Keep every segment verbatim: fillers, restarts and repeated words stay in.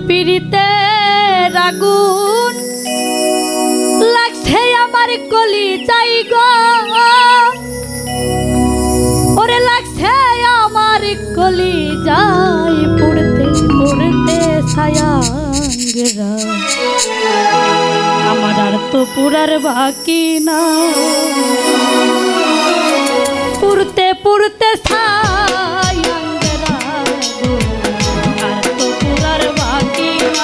পিরিতের আগুন লাগছে আমার কলি যাই গো ওরে লাগছে আমার কলি যাই পড়তে পড়তে ছায়াঙ্গরা আমার আর তো পুরার বাকি না পুরতে পুরতে ছায়াঙ্গরা আর তো পুরার বাকি না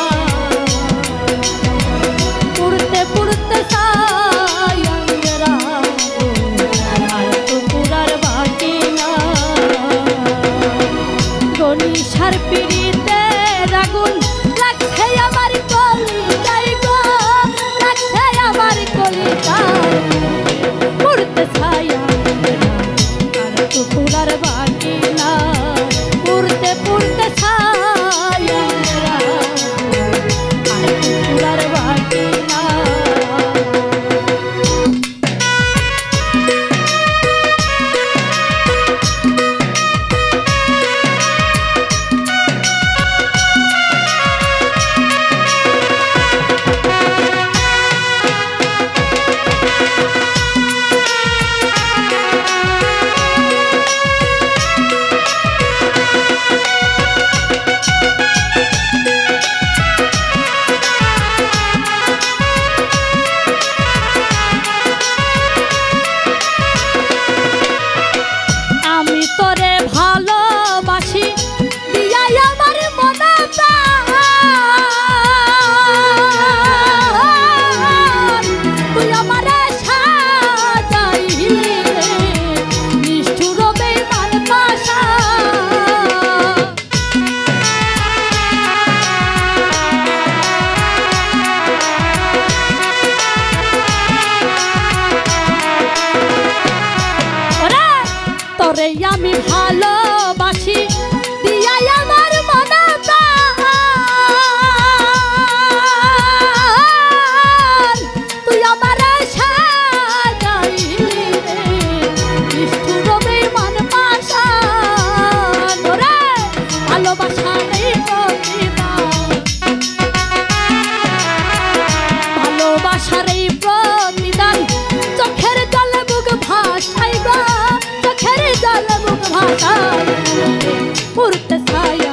পুরতে পুরতে ছায়াঙ্গরা আর তো পুরার বাকি না গনি সার পিড়িতে আগুন লাগছে আমার কলি যাই গো লাগছে আমার কলি যাই পুরতে ছায়াঙ্গরা আর তো পুরার বাকি না পুরতে পুরতে ছায়াঙ্গরা আর তো পুরার বাকি না আমি ভালোবাসি দিয়াই আমার মনে প্রাণ তুই আমার সাজাইলি রে নিষ্ঠুর বেঈমান পাষাণ রে ভালোবাসা নেই প্রতিদান ভালোবাসার এই প্রতিদান চোখের জলে বুক ভাসাই গো চোখের জলে বুক ভাসাই পুরতে ছায়া